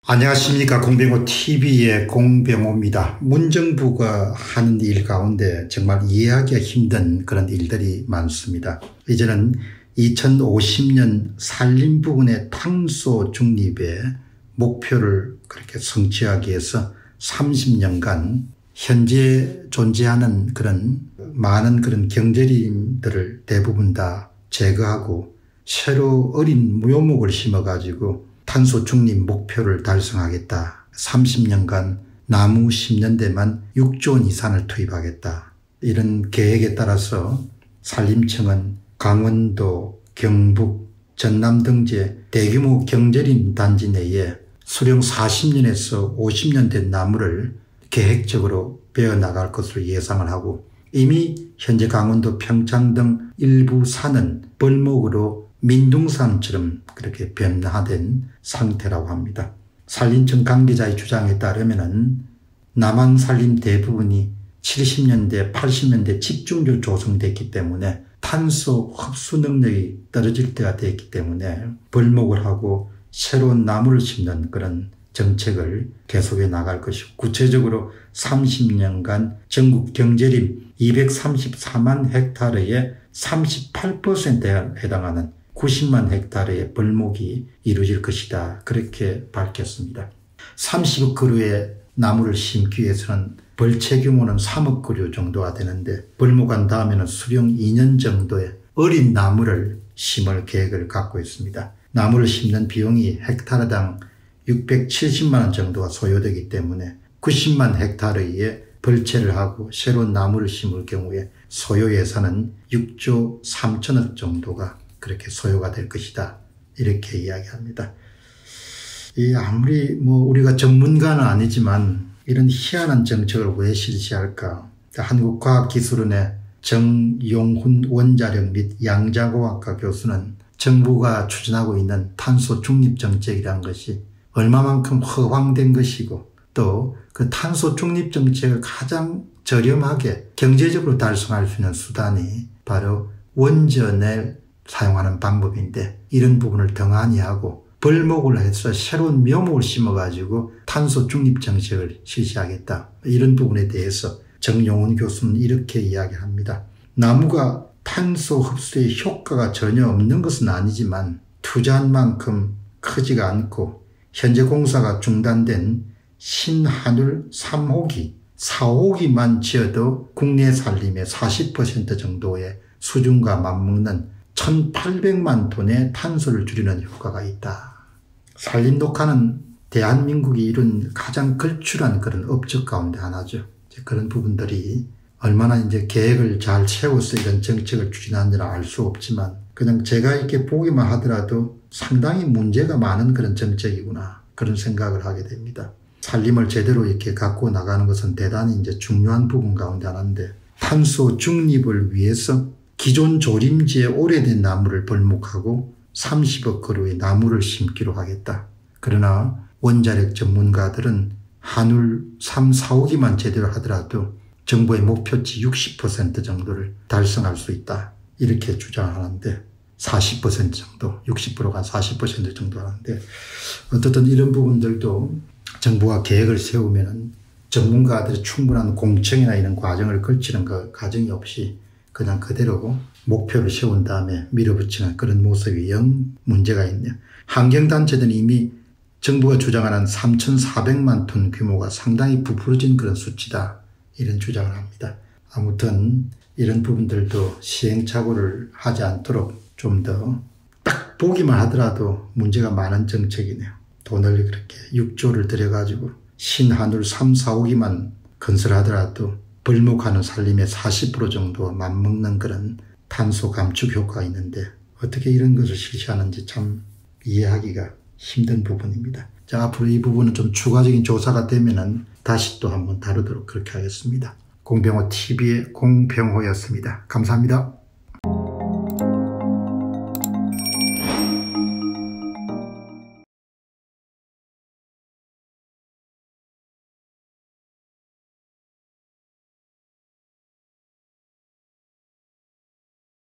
안녕하십니까. 공병호 TV의 공병호입니다. 문정부가 하는 일 가운데 정말 이해하기가 힘든 그런 일들이 많습니다. 이제는 2050년 산림 부분의 탄소 중립의 목표를 그렇게 성취하기 위해서 30년간 현재 존재하는 그런 많은 그런 경제림들을 대부분 다 제거하고 새로 어린 묘목을 심어가지고 탄소 중립 목표를 달성하겠다. 30년간 나무 심는 데만 6조 원 이상을 투입하겠다. 이런 계획에 따라서 산림청은 강원도, 경북, 전남 등지의 대규모 경제림 단지 내에 수령 40년에서 50년 된 나무를 계획적으로 베어나갈 것으로 예상을 하고, 이미 현재 강원도 평창 등 일부 산은 벌목으로 민둥산처럼 그렇게 변화된 상태라고 합니다. 산림청 관계자의 주장에 따르면 남한 산림 대부분이 70년대, 80년대 집중적으로 조성됐기 때문에 탄소 흡수 능력이 떨어질 때가 됐기 때문에 벌목을 하고 새로운 나무를 심는 그런 정책을 계속해 나갈 것이고, 구체적으로 30년간 전국 경제림 234만 헥타르의 38%에 해당하는 90만 헥타르의 벌목이 이루어질 것이다. 그렇게 밝혔습니다. 30억 그루의 나무를 심기 위해서는 벌채 규모는 3억 그루 정도가 되는데, 벌목한 다음에는 수령 2년 정도의 어린 나무를 심을 계획을 갖고 있습니다. 나무를 심는 비용이 헥타르당 670만 원 정도가 소요되기 때문에 90만 헥타르의 벌채를 하고 새로운 나무를 심을 경우에 소요 예산은 6조 3천억 정도가 그렇게 소요가 될 것이다. 이렇게 이야기합니다. 아무리 우리가 전문가는 아니지만 이런 희한한 정책을 왜 실시할까? 한국과학기술원의 정용훈 원자력 및 양자공학과 교수는 정부가 추진하고 있는 탄소 중립 정책이라는 것이 얼마만큼 허황된 것이고, 또 그 탄소 중립 정책을 가장 저렴하게 경제적으로 달성할 수 있는 수단이 바로 원전을 사용하는 방법인데, 이런 부분을 등한히 하고 벌목을 해서 새로운 묘목을 심어가지고 탄소 중립 정책을 실시하겠다. 이런 부분에 대해서 정용훈 교수는 이렇게 이야기합니다. 나무가 탄소 흡수에 효과가 전혀 없는 것은 아니지만 투자한 만큼 크지가 않고, 현재 공사가 중단된 신한울 3호기, 4호기만 지어도 국내 산림의 40% 정도의 수준과 맞먹는 1800만 톤의 탄소를 줄이는 효과가 있다. 산림 녹화는 대한민국이 이룬 가장 걸출한 그런 업적 가운데 하나죠. 그런 부분들이 얼마나 이제 계획을 잘 세워서 이런 정책을 추진하는지는 알 수 없지만, 그냥 제가 이렇게 보기만 하더라도 상당히 문제가 많은 그런 정책이구나, 그런 생각을 하게 됩니다. 산림을 제대로 이렇게 갖고 나가는 것은 대단히 이제 중요한 부분 가운데 하나인데, 탄소 중립을 위해서 기존 조림지에 오래된 나무를 벌목하고 30억 그루의 나무를 심기로 하겠다. 그러나 원자력 전문가들은 한울 3, 4호기만 제대로 하더라도 정부의 목표치 60% 정도를 달성할 수 있다. 이렇게 주장하는데, 40% 정도, 60%가 40% 정도 하는데, 어떻든 이런 부분들도 정부가 계획을 세우면 전문가들이 충분한 공청이나 이런 과정을 거치는 과정이 없이 그냥 그대로 목표를 세운 다음에 밀어붙이는 그런 모습이 영 문제가 있네요. 환경단체들은 이미 정부가 주장하는 3,400만 톤 규모가 상당히 부풀어진 그런 수치다, 이런 주장을 합니다. 아무튼 이런 부분들도 시행착오를 하지 않도록 좀 더 딱 보기만 하더라도 문제가 많은 정책이네요. 돈을 그렇게 6조를 들여가지고 신한울 3, 4호기만 건설하더라도 벌목하는 산림의 40% 정도와 맞먹는 그런 탄소 감축 효과가 있는데, 어떻게 이런 것을 실시하는지 참 이해하기가 힘든 부분입니다. 자, 앞으로 이 부분은 좀 추가적인 조사가 되면은 다시 또 한번 다루도록 그렇게 하겠습니다. 공병호 TV의 공병호였습니다. 감사합니다.